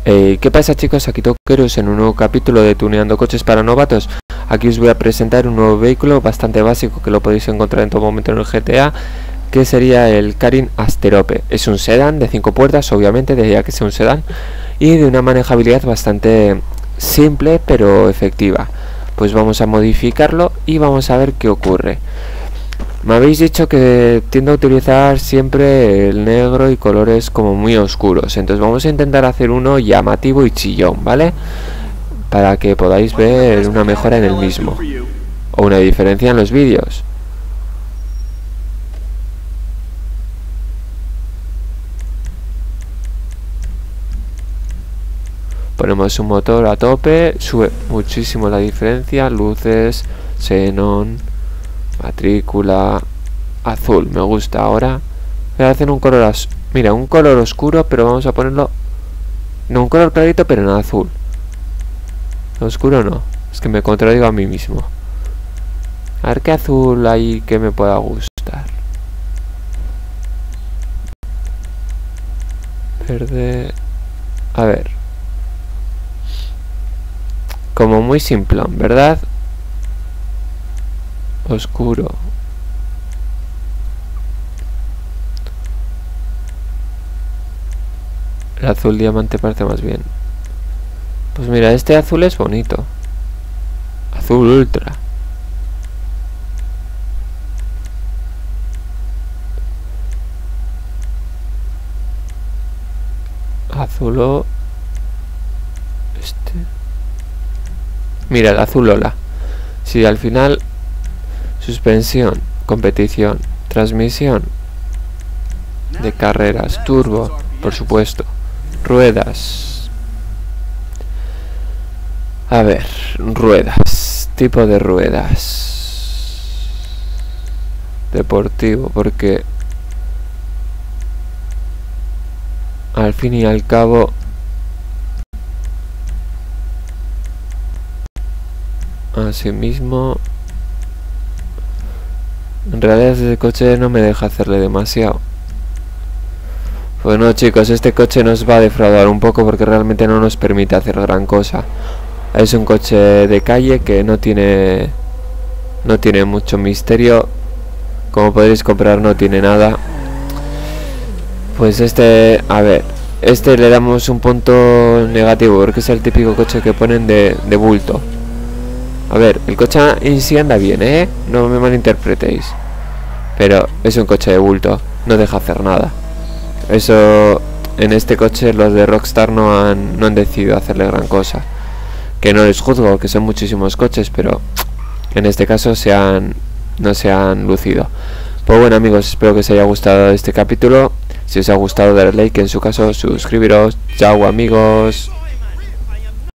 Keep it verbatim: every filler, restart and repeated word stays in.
Eh, ¿Qué pasa, chicos? Aquí Toqueros en un nuevo capítulo de Tuneando Coches para Novatos. Aquí os voy a presentar un nuevo vehículo bastante básico que lo podéis encontrar en todo momento en el G T A, que sería el Karin Asterope. Es un sedán de cinco puertas, obviamente, de ya que sea un sedán, y de una manejabilidad bastante simple pero efectiva. Pues vamos a modificarlo y vamos a ver qué ocurre. Me habéis dicho que tiendo a utilizar siempre el negro y colores como muy oscuros, entonces vamos a intentar hacer uno llamativo y chillón, ¿vale? Para que podáis ver una mejora en el mismo o una diferencia en los vídeos. Ponemos un motor a tope, sube muchísimo la diferencia, luces, xenón, matrícula, azul, me gusta. Ahora voy a hacer un color as mira, un color oscuro, pero vamos a ponerlo, no, un color clarito pero en azul. Oscuro no, es que me contradigo a mí mismo. A ver qué azul hay que me pueda gustar. Verde, a ver, como muy simplón, ¿verdad? Oscuro. El azul diamante parece más bien. Pues mira, este azul es bonito. Azul ultra. Azul o... este. Mira, el azul Ola. Si al final... suspensión, competición, transmisión de carreras, turbo, por supuesto, ruedas. A ver, ruedas, tipo de ruedas. Deportivo, porque al fin y al cabo asimismo, en realidad ese coche no me deja hacerle demasiado. Bueno, chicos, este coche nos va a defraudar un poco porque realmente no nos permite hacer gran cosa. Es un coche de calle que no tiene no tiene mucho misterio. Como podéis comprar, no tiene nada. Pues este, a ver, este le damos un punto negativo porque es el típico coche que ponen de, de bulto. A ver, el coche en sí anda bien, ¿eh? No me malinterpretéis. Pero es un coche de bulto, no deja hacer nada. Eso, en este coche los de Rockstar no han, no han decidido hacerle gran cosa. Que no les juzgo, que son muchísimos coches, pero en este caso se han, no se han lucido. Pues bueno, amigos, espero que os haya gustado este capítulo. Si os ha gustado, darle like, en su caso suscribiros. Chao, amigos.